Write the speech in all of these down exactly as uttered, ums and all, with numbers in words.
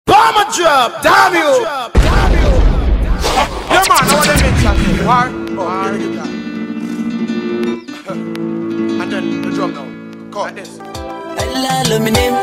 Bomber drop, damn you! Yeah man, I want to mention war. War. And then the drum now. Come like this. Allah luminem.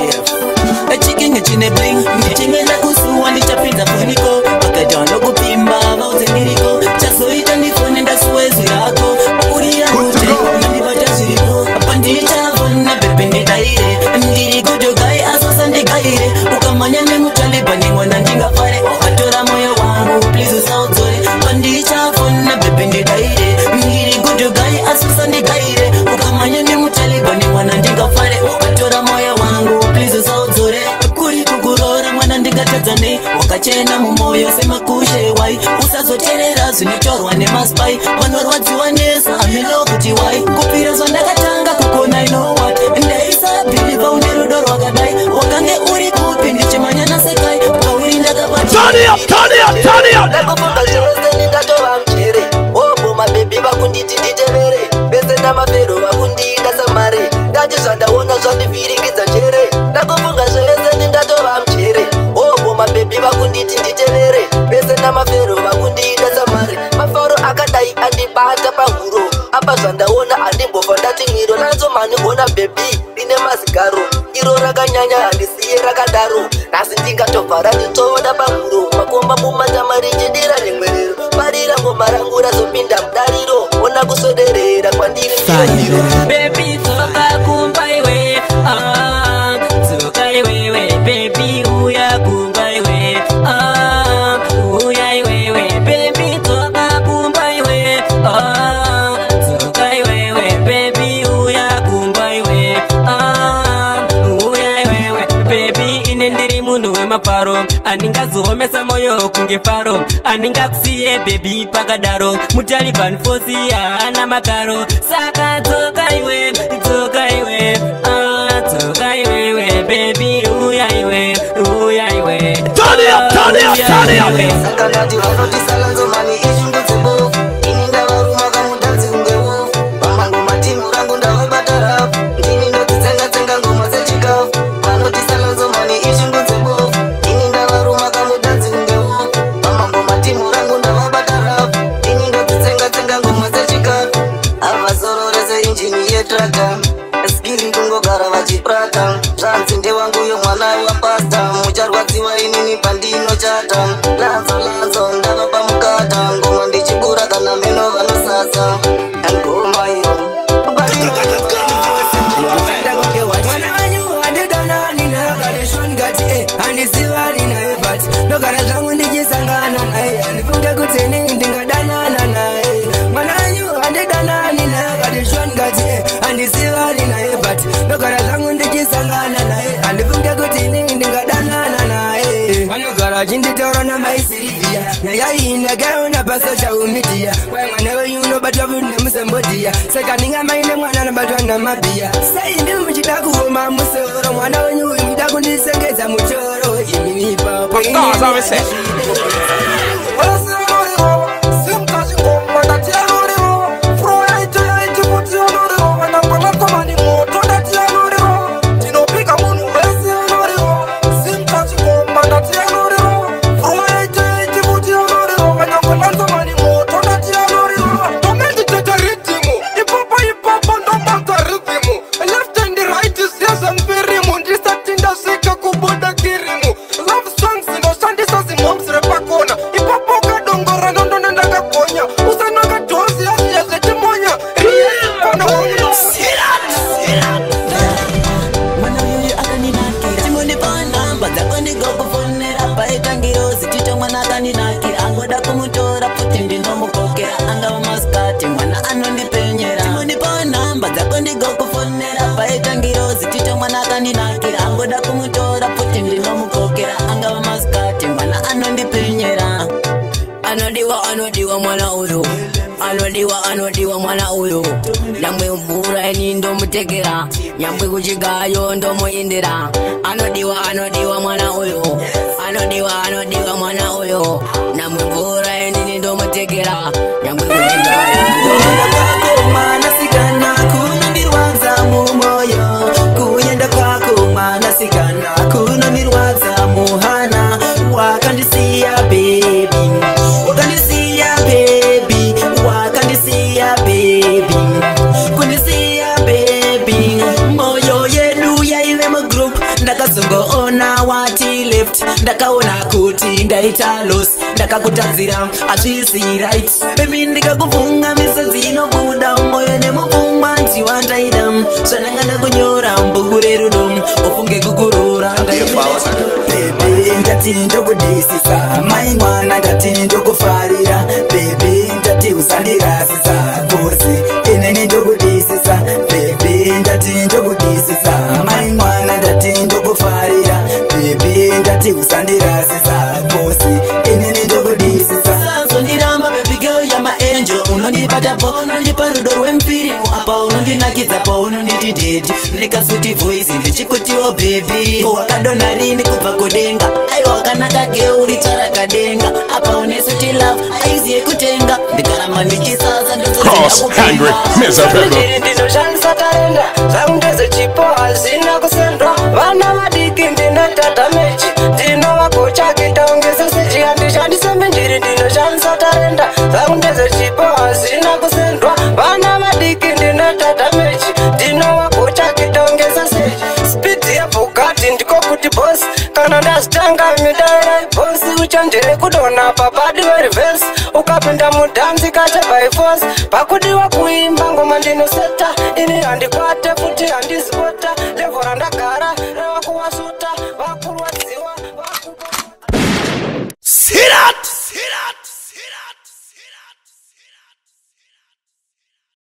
A chicken a chine bling. Chinga na kusu wani chapinza funiko. Wakajono kupimba mauze niriko. Chaso itani fone nda suwezu yako. Uri ya mute, nani baja ziriko. Apandi chavona bebende daire. Ndiri kujo gai asosa ndi gaire. Ukamanya ne mutalibani wana ndinga fare. Okatora moyo wangu, please usautore. Pandi chavona bebende daire. Ndiri kujo gai asosa ndi gaire. Ukamanya ne mutalibani wana ndinga fare. Okatora moyo wangu, please usautore. Kuri kukurora mwana ndinga tazane. Wakachena mumoyo sema kushe wai. Usazoterera zunichorwa ne maspai. Manorwadzi wanesa amilo kuti wai. Kupira zonda katanga kukona I know what. Ndaisa biliva unirudo rwagadai. Wakange uri kupi ndichimanya na sekai. Kawiri ndakabati. Turn it up, turn it up, turn it up. Ndakufunga shirose nindatowa mchere. Obo mabebi bakunditi nditevere. Bese na mafero bakundita samare. Ndachi zvandaona zvandiviringidza njere. Ndakufunga shirose nindatowa mchere. Obo mabebi bakunditi nditevere. Bese na mafero bakundita samare. Mafaro akadai andibata pahuro. Apa zvandaona andimbofa ndati mwiro. Nanzo mani ona bebi ine mazigaro. Iro rakanyanya handisiye rakadaro. Nasi ndingatobvara nditoda pahuro. Makomba mumatamari chidira nemwerero. Parira ngoma rangu razopinda mudariro. Ona kusoderera kwandiri Baby toka kumbaiwe. Ah, toka iwewe. Baby uya kumbaiwe. Ah, uya iwewe. Baby toka kumbaiwe. Ah, toka iwewe. Baby uya kumbaiwe. Ah, uya iwewe. Baby inendiri munhu wemaparo. Andingazoomesa moyo kunge faro. Andingakusiye baby pakadaro. Mutaliban fosi haana makaro. Saka toka iwe, toka iwe. Ah, toka iwewe. Baby uya iwe, uya iwe. Turn it up, turn it up, turn it up. Saka nati vanoti salanzo mani ishungu tsembo. Ini ndavaruma kamudanzi kunge wolf. Pamango matimu rangu ndavabata rap. Ndini ndoti tsenga tsenga ngoma dzechikafu. Vanoti salanzo mani ishungu tsembo. Ini ndavaruma kamudanzi kunge wolf. Pamango matimu rangu ndavabata rap. Ndini ndoti tsenga tsenga ngoma dzechikafu. Avazororese injini yetraka. Skiri kungogara vachiprata. Zvanzi ndewangu yo mwana wapasta. Mucharwadziwa inini pandino chata. Lanzo lanzo ndava pamukata. Ngoma ndichibura kana meno vanosasa. Ngoma iyo Mwana wanyu wadidana nina kaleshon gati eh andisiwa nina ebati Nogara zangu ndijisangana nae Anifunge kuteni ndingadana na nae Mwana wanyu wadidana nina kaleshon gati eh andisiwa nina ebati Nogara zangu ndijisangana nae Anifunge kuteni ndingadana na nae Manogara jinditoro na maisirivia Na yai inagao na baso cha umitia Kwa mwana wanyu no batavu na musambodia Seka ninga maine mwana na batwa na mabia Sai ndi mchidaku woma musoro Mwana wanyu mchidaku ndisengeza muchoro Imini papa ini Pasta, sabe se. Anodiwa anodiwa mwana uyo Anodiwa anodiwa mwana uyo Nyambwe mvura eni ndo mutegera Nyambwe kuchigayo ndo muindira Anodiwa anodiwa mwana uyo Anodiwa anodiwa mwana uyo Nyambwe mvura eni ndo mutegera Nyambwe kuchigayo Kuyenda kwako manasikana Kuno nirwaza mumoyo Kuyenda kwako manasikana Kuno nirwaza muhayo ndakati left ndakaona kuti ndaita loss ndakakutadzira azvisi right baby ndikakuvhunga misodzi inobuda moyo nemupfungwa ndiwandaida zvananga ndakunyora mbuku rerudo ufunge kukurora baby ndati ndokudisisa mai mwana ndati ndokufarira baby ndati usandirasisa kosi ineni ndokudisisa baby ndati ndokudisisa mai mwana ndati ndokufarira baby ndati usandirasisa kosi ineni ndokudisisa sondiramba baby girl ya maangel unondipata po unondipa rudo rwemfirimu apa unondinakidza po unonditi dedi ndikasuti voice ndichikutiwo baby wakadona rini kubva kudenga aiwa wakanaka geuri charakadenga apa unesuti love aiziye kutenga ndikaramba ndichisasa ndizoshandisa tarenda zvangu ndezechipo hazina kusendwa vana vadiki ndinotata mechi ndinovakochakitaungesa sechi handishandisa menjiri ndinoshandisa tarenda zvangu ndezechipo hazina kusendwa vana vadiki ndinotata mechi ndinovakochakitaungesa sechi spidi yabhukati ndiko kuti bosi kana ndazitanga midairai bosi uchanjere kudona papadi verivhesi ukapinda mudhanzi kacha by force pakudiwa kuimba ngoma ndinoseta ini handikwa